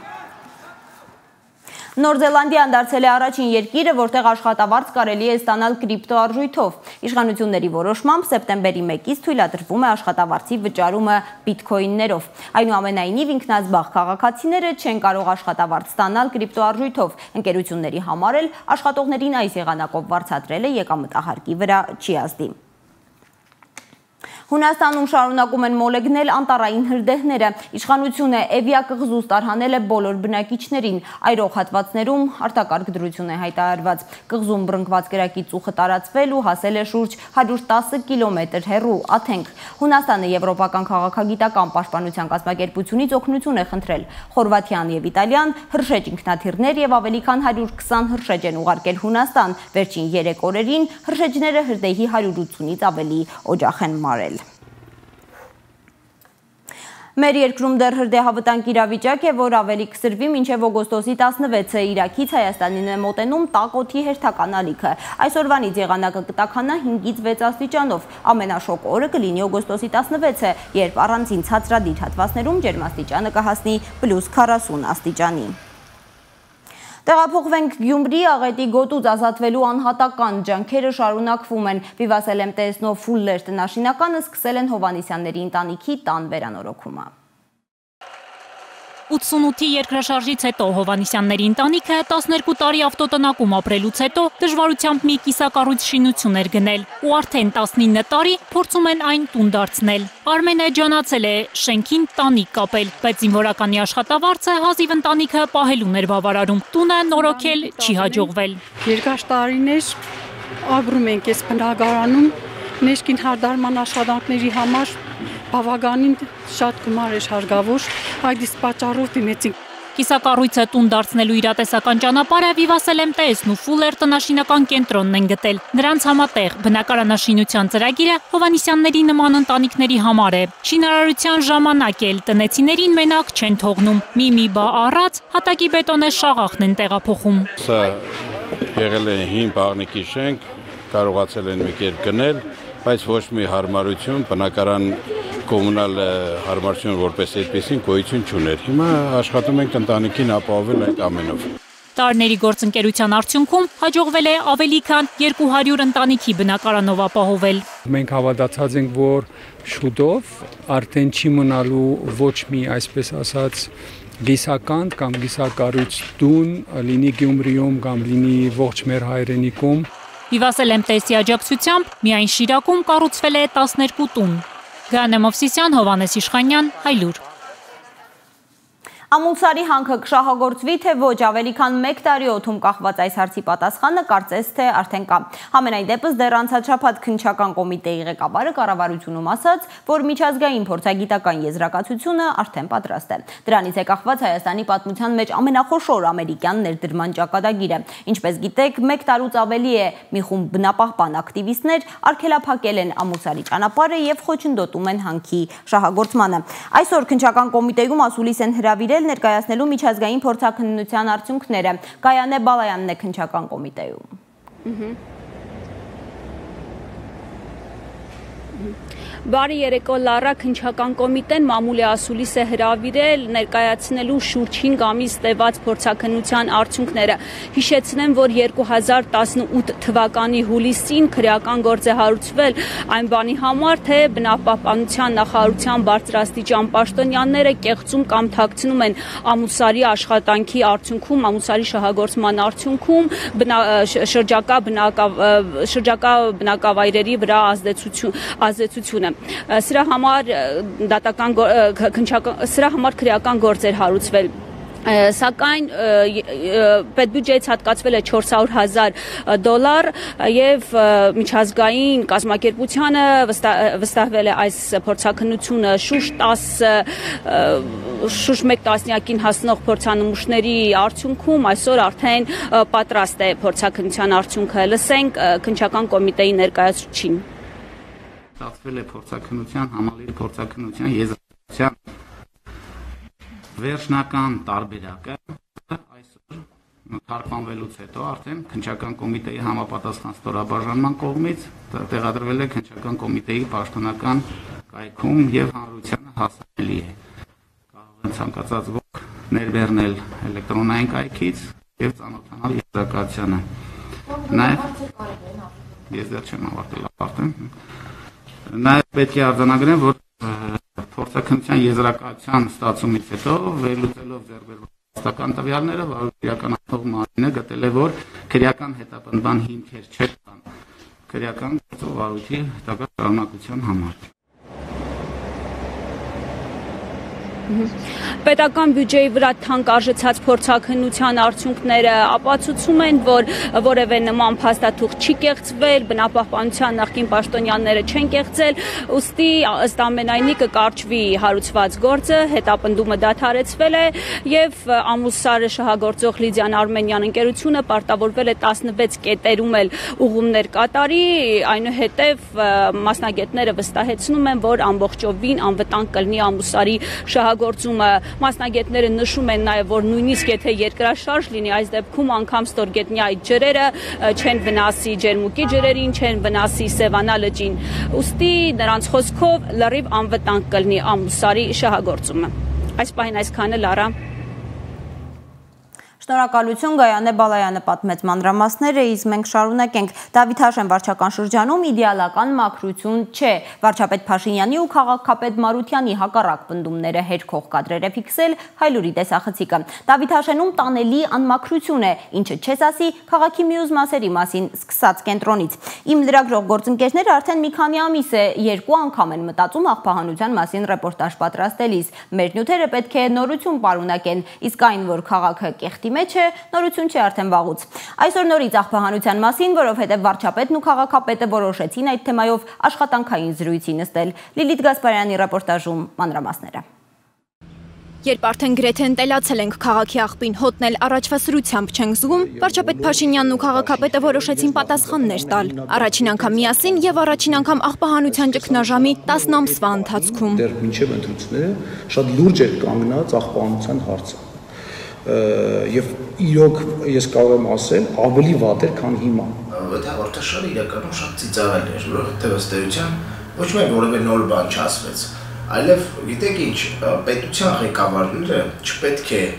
Նոր Զելանդիան դարձել է առաջին երկիրը, որտեղ աշխատավարձ կարելի է ստանալ կրիպտոարժույթով։ Իշխանությունների որոշմամբ սեպտեմբերի մեկից թույլատրվում է աշխատավարձի վճարումը բիթքոիններով։ Այնուամենայնիվ ինքնազբաղ քաղաքացիները չեն կարող աշխատավարձ ստանալ կրիպտոարժույթով։ Ընկերությունների համար էլ աշխատողներին այս եղանակով վարձատրելը եկամտահարկի վրա չի ազդի։ Հունաստանում շարունակում են մոլեգնել անտառային հրդեհները։ Իշխանությունը Էվիա կղզուց տարհանել է բոլոր բնակիչներին։ Այրող հատվածներում արտակարգ դրություն է հայտարարված։ Կղզում բռնկված կրակի ծուխը տարածվել ու հասել է շուրջ հարյուր տասը կիլոմետր հեռու Աթենք։ Հունաստանը եվրոպական քաղաքագիտական պաշտպանության կազմակերպությունից օգնություն է խնդրել։ Խորվաթիան եւ Իտալիան հրշեջ ինքնաթիռներ եւ ավելի քան հարյուր քսան հրշեջ են ուղարկել Հունաստան։ Վերջին երեք օրերին հրշեջները հրդեհի հարյուր ութսունից ավելի օջախ են մարել։ Մեր երկրում դեռ հրդեհավտանգ իրավիճակ է, որ ավելի կսրվի մինչև օգոստոսի տասնվեցը Իրաքից Հայաստանին է մոտենում տաք օդի հերթական ալիքը։ Այսօրվանից եղանակը կտաքանա հինգից վեց աստիճանով։ Ամենաշոգ օրը կլինի օգոստոսի տասնվեցը, երբ առանձին ցածրադիր հատվածներում ջերմաստիճանը կհասնի պլյուս քառասուն աստիճանի։ Տեղափոխվենք Գյումրի, աղետի գոտուց ազատվելու անհատական ջանքերը շարունակվում են։ Վիվասել եմ տեսնով Ֆուլլեր տնաշինականը սկսել են Հովանեսյանների ընտանիքի տան վերանորոգումը։ ութսունութի երկրաշարժից հետո Հովանեսյանների ընտանիքը տասներկու տարի ավտոտնակում ապրելուց հետո դժվարությամբ մի կիսակառույց շինություն էր գնել ու արդեն տասնինը տարի փորձում են այն տուն դարձնել։ Արմենը ջանացել է շենքին տանիք կապել, բայց զինվորականի աշխատավարձը հազիվ ընտանիքը պահելուն էր բավարարում։ Տունը նորոգել չի հաջողվել։ Երկար տարիներ ապրում ենք այս բնակարանում, ներքին հարդարման աշխատանքների համար բավականին շատ գումար էր հարկավոր, այդ իսկ պատճառով դիմեցինք։ Կիսակառույցը տուն դարձնելու իրատեսական ճանապարհը Վիվասել եմ տեսն ու Ֆուլլեր տնաշինական կենտրոնն են գտել։ Նրանց համատեղ բնակարանաշինության ծրագիրը Հովանեսյանների նման ընտանիքների համար է։ Շինարարության ժամանակ էլ տնեցիներին մենակ չեն թողնում։ Մի-մի բա առած հատակի բետոնե շաղախն են տեղափոխում։ Սա եղել է հին բաղնիկի շենք, կարողացել են մի կերպ գնել, բայց ոչ մի հարմարություն, բնակարան կոմունալ հարմարություն որպես այդպեսին գոյություն չուներ։ Հիմա աշխատում ենք ընտանիքին ապահովել այդ ամենով։ Տարիների գործընկերության արդյունքում հաջողվել է ավելի քան երկու հարյուր ընտանիքի բնակարանով ապահովել։ Մենք հավատացած ենք, որ շուտով արդեն չի մնալու ոչ մի, այսպես ասած, գիսական կամ գիսակառույց տուն, լինի Գյումրիում կամ լինի ողջ մեր հայրենիքում։ Վիվասել եմ տեսի աջակցությամբ միայն Շիրակում կառուցվել է տասներկու տուն։ Գաներ Մովսիսյան, Հովանես Իշխանյան, Հայլուր։ Ամուլսարի հանքը կշահագործվի, թե ոչ, ավելի քան մեկ տարի օդում կախված այս հարցի պատասխանը կարծես թե արդեն կա։ Համենայն դեպս դեռ անցած շաբաթ քննչական կոմիտեի ղեկավարը կառավարությունում ասաց, որ միջազգային փորձագիտական եզրակացությունը արդեն պատրաստ է։ Դրանից է կախված Հայաստանի պատմության մեջ ամենախոշոր ամերիկյան ներդրման ճակատագիրը։ Ինչպես գիտեք, մեկ տարուց ավելի է մի խումբ բնապահպան ակտիվիստներ արգելափակել են Ամուլսարի ճանապարհը եւ խոչընդոտում են հանքի շահագործմանը։ Այսօր քննչական կոմիտեում ասուլիս են հրավիրել ներկայացնելու միջազգային փորձաքննության արդյունքները։ Գայանե Բալայանն է քննչական կոմիտեում։ Բարի երեկո Լարա, քննչական կոմիտեն մամուլի ասուլիս է հրավիրել ներկայացնելու շուրջ հինգ ամիս տևած փորձաքննության արդյունքները։ Հիշեցնեմ, որ երկու հազար տասնութ թվականի հուլիսին քրեական գործ է հարուցվել այն բանի համար, թե բնապահպանության նախարարության բարձրաստիճան պաշտոնյաները կեղծում կամ թաքցնում են Ամուլսարի աշխատանքի արդյունքում, Ամուլսարի շահագործման արդյունքում շրջակա շրջակա բնակավայրերի վրա ազդեցությունը։ Սրա համար դատական սրա համար քրեական գործ էր հարուցվել։ Սակայն պետբյուջեից հատկացվել է չորս հարյուր հազար դոլար եւ միջազգային կազմակերպությանը վստահվել է այս փորձաքննությունը շուրջ տասը շուրջ մեկ տասնյակին հասնող փորձանմուշների արդյունքում այսօր արդեն պատրաստ է փորձաքննության արդյունքը։ Լսենք քննչական կոմիտեի ներկայացուցիչին։ Ստացվել է փորձաքննության, համալիր փորձաքննության եզրակացության վերջնական տարբերակը այսօր թարգմանվելուց հետո արդեն քննչական կոմիտեի համապատասխան ստորաբաժանման կողմից տեղադրվել է քննչական կոմիտեի պաշտոնական կայքում եւ հանրությանը հասանելի է։ Կարող են ցանկացած ոք ներբեռնել էլեկտրոնային կայքից եւ ծանոթանալ եզրակացությանը։ Նաեւ ես դեռ չեմ ավարտել, ավարտեմ։ Նաև պետք է արձանագրեմ, որ փորձաքննության եզրակացության ստացումից հետո վերլուծելով ձեռբերված ստական տվյալները վարչական մարմինը գտել է, որ քրեական հետապնդման հիմքեր չկան քրեական գործողությունների հետագա շարունակության համար։ Պետական բյուջեի վրա թանկ արժեցած փորձաքննության արդյունքները ապացուցում են, որ որևէ նման փաստաթուղթ չի կեղծվել, բնապահպանության նախկին պաշտոնյաները չեն կեղծել, ուստի ըստ ամենայնի կկարճվի հարուցված գործը, հետապնդումը դադարեցվել է եւ ամուսարը շահագործող Լիդիան Արմենյան ընկերությունը պարտավորվել է տասնվեց կետերում էլ ուղումներ կատարի, այնուհետև մասնագետները վստահեցնում են, որ ամբողջովին անվտանգ կլինի ամուսարի շահագործումը։ Մասնագետները նշում են նաև, որ նույնիսկ եթե երկրաշարժ լինի, այս դեպքում անգամ ստորգետնյա այդ ջրերը չեն վնասի ջերմուկի ջրերին, չեն վնասի Սևանա լճին։ Ուստի նրանց խոսքով լրիվ անվտանգ կլինի ամուսարի շահագործումը։ Այս պահին այսքանը, Լարա։ Շնորհակալություն, Գայանե Բալայանը պատմեց մանրամասները, իսկ մենք շարունակենք։ Դավիթ Հաշեն վարչական շրջանում իդեալական մաքրություն չէ։ Վարչապետ Փաշինյանի ու քաղաքապետ Մարությանի հակառակ պնդումները հերքող կադրեր է ֆիքսել Հայլուրի տեսախցիկը։ Դավիթ Հաշենում տանելի անմաքրություն է, ինչը չես ասի քաղաքի մյուս մասերի մասին սկսած կենտրոնից։ Իմ լրագրող գործընկերները արդեն մի քանի ամիս է երկու անգամ են մտածում աղբահանության մասին ռեպորտաժ պատրաստելիս։ Մեր նյութերը պետք է նորություն պարունակեն, իսկ այն, որ քաղաքը կեղտի մեջ է, նորություն չի արդեն վաղուց։ Այսօր նորից աղբահանության մասին, որովհետև վարչապետն ու քաղաքապետը որոշեցին այդ թեմայով աշխատանքային զրույցի նստել։ Լիլիթ Գասպարյանի ռեպորտաժում մանրամասները։ Երբ արդեն գրեթե ընտելացել ենք քաղաքի աղբին հոտնել առաջվա սրությամբ չենք զգում, վարչապետ Փաշինյանն ու քաղաքապետը որոշեցին պատասխաններ տալ։ Առաջին անգամ միասին եւ առաջին անգամ աղբահանության ճգնաժամի տասն ամսվա ընթացքում։ Դեռ մինչև ընտրությունները շատ լուրջ էր կանգնած աղբահանության հարցը։ Եվ իրոք ես կարող եմ ասել, ավելի վատ էր, քան հիմա։ Այդ հաղորդաշարը իրականում շատ ծիծաղել էր, որովհետև ըստ էության ոչ միայն որևէ նոր բան չասվեց, այլև գիտեք ինչ, պետության ղեկավարները չպետք է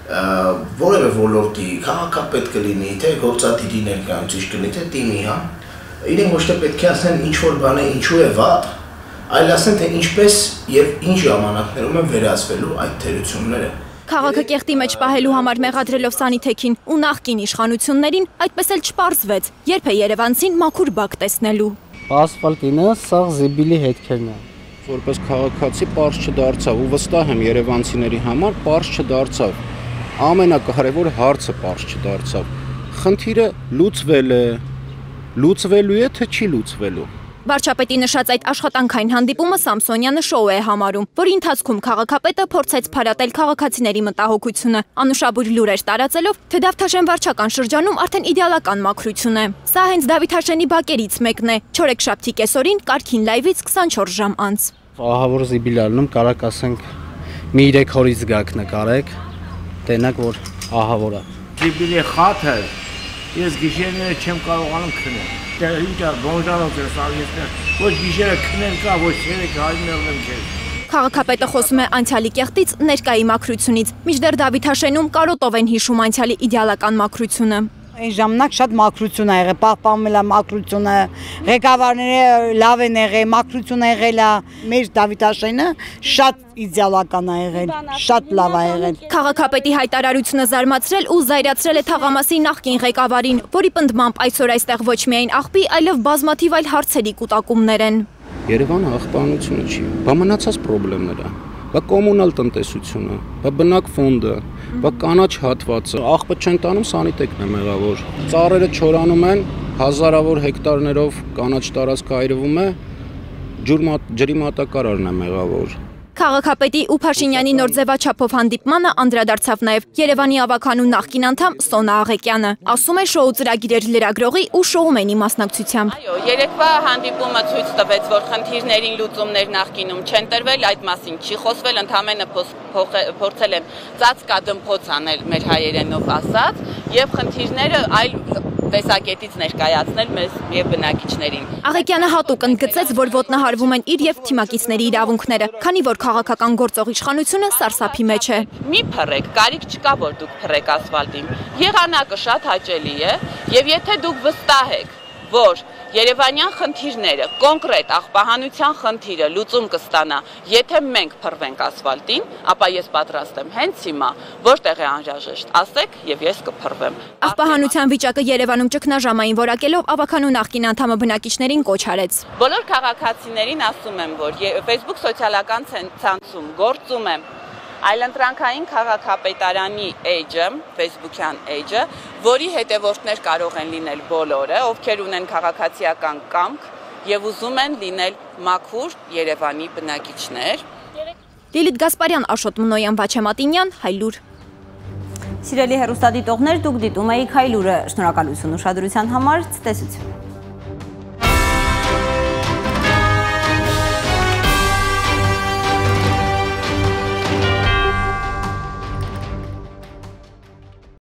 որևէ ոլորտի քաղաքապետ կլինի, թե գործադիրի ներկայացուցիչ կլինի, թե թիմի, հա, իրենք ոչ թե պետք է ասեն ինչ որ բան է, ինչու է վատ, այլ ասեն թե ինչպես եւ ինչ ժամանակներում են վերացվելու այդ թերությունները։ Քաղաքը կեղտի մեջ պահելու համար մեղադրելով Սանիթեքին ու նախկին իշխանություններին, այդպես էլ չպարզվեց, երբ է երևանցին մաքուր բակ տեսնելու։ Ասֆալտինը սաղ զիբիլի հետքերն է։ Որպես քաղաքացի պարզ չդարձավ ու վստահ եմ երևանցիների համար պարզ չդարձավ։ Ամենակարևոր հարցը պարզ չդարձավ։ Խնդիրը լուծվել է, լուծվելու է թե չի լուծվելու։ Վարչապետի նշած այդ աշխատանքային հանդիպումը Սամսոնյանը շոու է համարում, որի ընթացքում քաղաքապետը փորձեց փարատել քաղաքացիների մտահոգությունը, անուշաբույր լուրեր տարածելով, թե Դավթաշեն վարչական շրջանում արդեն իդեալական մաքրություն է։ Սա հենց Դավիթ Հաշենի բակերից մեկն է, չորեքշաբթի կեսօրին Կարգին լայվից քսանչորս ժամ անց։ Ահավոր զիբիլալնում կարող ասենք մի երեք օրից գաք նկարեք, տենակ որ ահավոր է։ Զիբիլի խաթը ես գիշերները չեմ կարողանում քնել։ Ինչա բոնժանոց է սարիստներ, ոչ գիշերը քնեն կա, ոչ երեք հայրներն եմ կեր։ Քաղաքապետը խոսում է անցյալի կեղտից ներկայի մաքրությունից, մինչդեռ Դավիթ Հաշենում կարոտով են հիշում անցյալի իդեալական մաքրությունը։ Այն ժամանակ շատ մաքրություն ա եղել, պահպանվել ա մաքրությունը, ղեկավարները լավ են եղել, մաքրություն ա եղել, մեր Դավիթ Հաշենը շատ իդեալական ա եղել, շատ լավ ա եղել։ Քաղաքապետի հայտարարությունը զարմացրել ու զայրացրել է թաղամասի նախկին ղեկավարին, որի պնդմամբ այսօր այստեղ ոչ միայն աղբի, այլև բազմաթիվ այլ հարցերի կուտակումներ են։ Երևանը աղբանությունը չի, բա մնացած խնդիրները, բա կոմունալ տնտեսությունը, բա բնակ ֆոնդը, բա կանաչ հատվածը, աղբը չեն տանում Սանիտեկն է մեղավոր։ Ծառերը չորանում են, հազարավոր հեկտարներով կանաչ տարածք այրվում է, ջրի մատակարարն է մեղավոր։ Քաղաքապետի ու Փաշինյանի նոր ձևաչափով հանդիպմանը անդրադարձավ նաև Երևանի ավականու նախկին անդամ Սոնա Աղեկյանը։ Ասում է շոու ծրագիրեր լրագրողի ու շոումենի մասնակցությամբ։ Այո, երեկվա հանդիպումը ցույց տվեց, որ խնդիրներին լուծումներ նախկինում չեն տրվել, այդ մասին չի խոսվել, ընդհանրապես փորձել են ծածկադմփոց անել մեր հայերենով ասած, եւ խնդիրները այլ տեսակետից ներկայացնել մեզ եւ բնակիչներին։ Աղեկյանը հատուկ ընդգծեց, որ ոտնահարվում են իր եւ թիմակիցների իրավունքները, քանի որ քաղաքական գործող իշխանությունը սարսափի մեջ է։ Մի փռեք, կարիք չկա, որ դուք փռեք ասֆալտին։ Եղանակը շատ հաճելի է, եւ եթե դուք վստահ եք, որ Երևանյան խնդիրները, կոնկրետ աղբահանության խնդիրը լուծում կստանա, եթե մենք փռվենք ասֆալտին, ապա ես պատրաստ եմ հենց հիմա, որտեղ է անհրաժեշտ, ասեք եւ ես կփռվեմ։ Աղբահանության վիճակը Երևանում ճգնաժամային որակելով ավականու նախկին անդամը բնակիչներին կոչ արեց։ Բոլոր քաղաքացիներին ասում եմ, որ Facebook սոցիալական ցանցում գործում է Այլընտրանքային քաղաքապետարանի էջը, Facebook-յան էջը, որի հետևորդներ կարող են լինել բոլորը, ովքեր ունեն քաղաքացիական կամք եւ ուզում են լինել մաքուր Երևանի բնակիչներ։ Լիլիթ Գասպարյան, Աշոտ Մնոյան, Վաչե Մատինյան, Հայլուր։ Սիրելի հեռուստադիտողներ, դուք դիտում եք Հայլուրը, շնորհակալություն ուշադրության համար, ցտեսություն։